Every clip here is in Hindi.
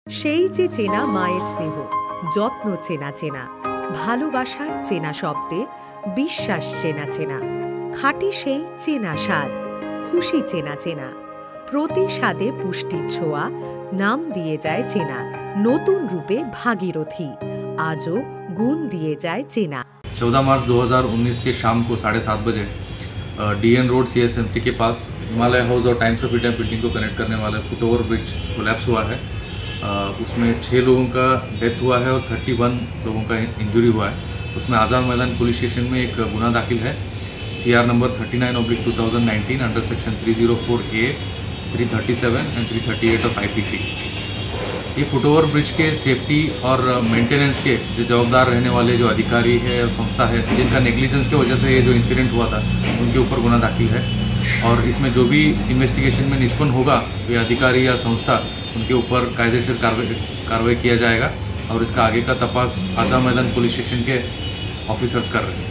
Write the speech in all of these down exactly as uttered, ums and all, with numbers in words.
সেই যে চেনা মায়ের স্নেহ, যত্ন চেনা চেনা, ভালোবাসার চেনা শব্দে বিশ্বাস চেনা চেনা, খাঁটি সেই চেনা স্বাদ, খুশি চেনা চেনা, প্রতি স্বাদে পুষ্টির ছোঁয়া, নাম দিয়ে যায় চেনা, নতুন রূপে ভাগীরথী, আজও গুণ দিয়ে যায় চেনা। चौदह मार्च दो हज़ार उन्नीस के शाम को साढ़े सात बजे डीएन रोड सीएसएमटी के पास हिमालय हाउस और टाइम्स ऑफ इंडिया बिल्डिंग को कनेक्ट करने वाला फुटओवर ब्रिज कोलैप्स हुआ है। उसमें छः लोगों का डेथ हुआ है और इकतीस लोगों का इंजरी हुआ है। उसमें आज़ाद मैदान पुलिस स्टेशन में एक गुना दाखिल है, CR number thirty nine oblique two thousand nineteen under section three zero four A, three thirty seven and three thirty eight of IPC. ये फुटओवर ब्रिज के सेफ्टी और मेंटेनेंस के जो जवाबदार रहने वाले जो अधिकारी है और संस्था है, जिनका नेग्लिजेंस की वजह से ये जो इंसिडेंट हुआ था, उनके ऊपर गुना दाखिल है। और इसमें जो भी इन्वेस्टिगेशन में निष्पन्न होगा, वे अधिकारी या संस्था, उनके ऊपर कायदेशीर कार्रवाई कार्रवाई किया जाएगा और इसका आगे का तपास आज़ाद मैदान पुलिस स्टेशन के ऑफिसर्स कर रहे हैं।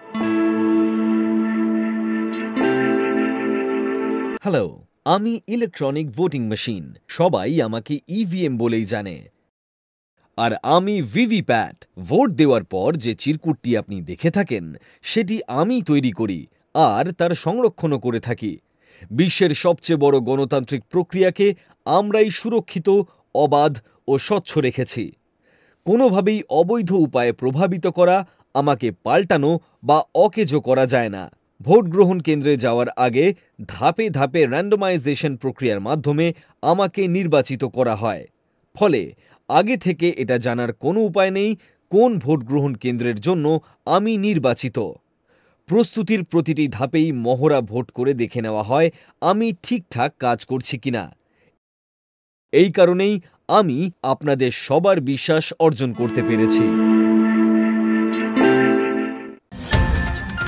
হ্যালো, আমি ইলেকট্রনিক ভোটিং মেশিন, সবাই আমাকে ইভিএম বলেই জানে। আর আমি ভিভিপ্যাট। ভোট দেওয়ার পর যে চিরকুটটি আপনি দেখে থাকেন, সেটি আমি তৈরি করি আর তার সংরক্ষণও করে থাকি। বিশ্বের সবচেয়ে বড় গণতান্ত্রিক প্রক্রিয়াকে আমরাই সুরক্ষিত, অবাধ ও স্বচ্ছ রেখেছি। কোনোভাবেই অবৈধ উপায়ে প্রভাবিত করা, আমাকে পাল্টানো বা অকেজো করা যায় না। ভোট গ্রহণ কেন্দ্রে যাওয়ার আগে ধাপে ধাপে র্যান্ডমাইজেশন প্রক্রিয়ার মাধ্যমে আমাকে নির্বাচিত করা হয়। ফলে আগে থেকে এটা জানার কোনো উপায় নেই কোন ভোট গ্রহণ কেন্দ্রের জন্য আমি নির্বাচিত। প্রস্তুতির প্রতিটি ধাপেই মহড়া ভোট করে দেখে নেওয়া হয় আমি ঠিকঠাক কাজ করছি কিনা। এই কারণেই আমি আপনাদের সবার বিশ্বাস অর্জন করতে পেরেছি।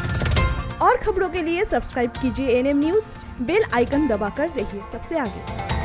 और खबरों के लिए सब्सक्राइब कीजिए एएनएम न्यूज़, बेल आइकन दबाकर रहिए सबसे आगे।